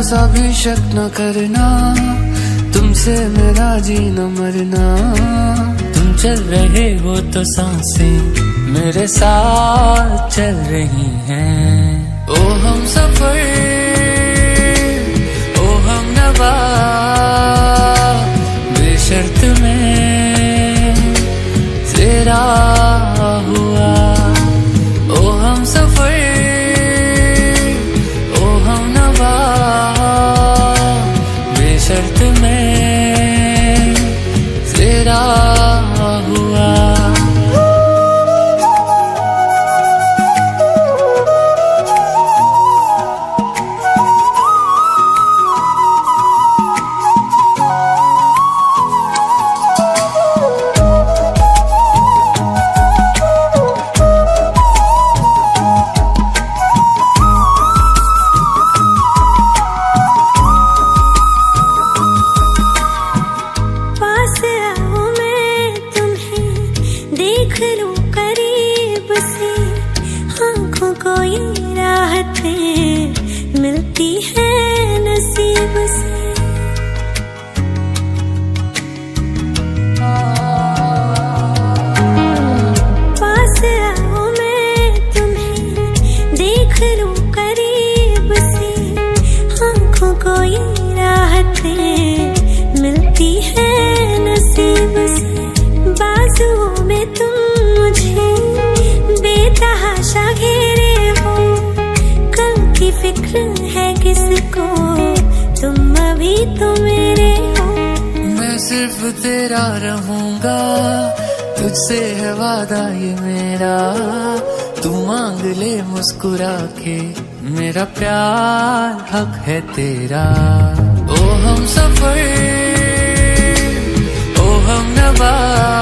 सा भी शक न करना, तुमसे मेरा जीना मरना। तुम चल रहे हो तो सांसें मेरे साथ चल रही हैं। ओ हम सफर, ओ हम नवा, बेशर्त में तेरा हुआ। ओ हम सफर, ओ हम नवा, बेशर्त में तेरा हुआ। कोई राहतें मिलती है नसीब से। पास आओ मैं तुम्हें देख लूं करीब से, आँखों को ये राहतें मिलती है नसीब से। बाजुओं में तुम मुझे बेतहाशा घेरे हो, कल की फिक्र है किसको, तुम अभी तो मेरे हो। मैं सिर्फ तेरा रहूंगा, तुझसे है वादा ये मेरा। तू मांग ले मुस्कुरा के, मेरा प्यार हक है तेरा। ओ हम सफर, ओ हम नवा,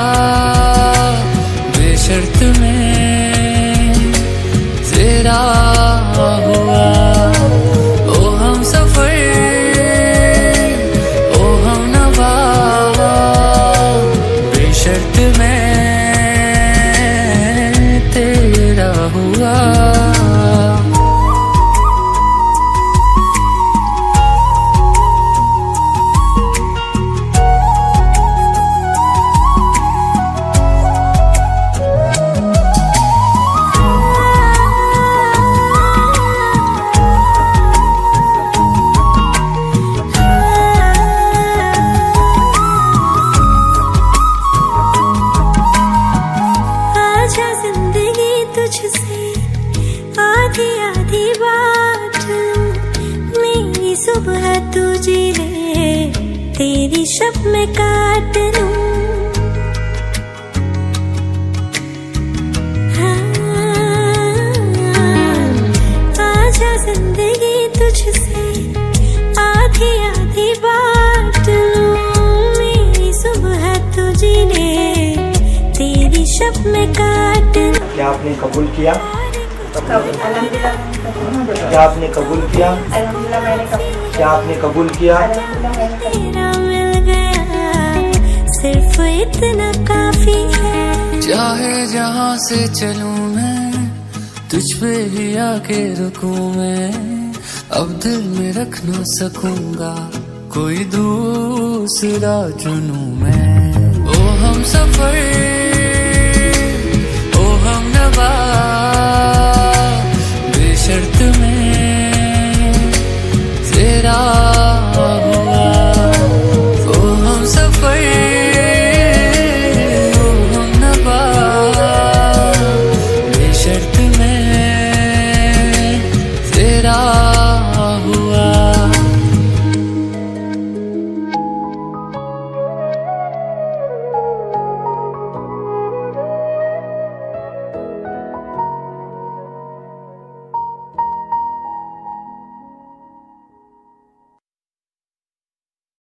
बेशर्त में तेरा हुआ। ओ हम सफर, ओ हम नवा, बेशर्त में तेरा हुआ। आधी आधी बात मेरी सुबह तू जी ले, तेरी शब में काट लूं। आजा जिंदगी तुझसे आधी आधी बात लूं, मेरी सुबह तू जी ले, तेरी शब में काट लूं। क्या आपने कबूल किया? अल्हम्दुलिल्लाह। क्या आपने कबूल किया? अल्हम्दुलिल्लाह मैंने कबूल। क्या आपने कबूल किया? अल्हम्दुलिल्लाह मैंने कबूल। मिल गया सिर्फ इतना काफी है। चाहे जहाँ से चलूं मैं, तुझ पे ही आके रुकूं मैं। अब दिल में रख ना सकूंगा, कोई दूसरा चुनूं मैं।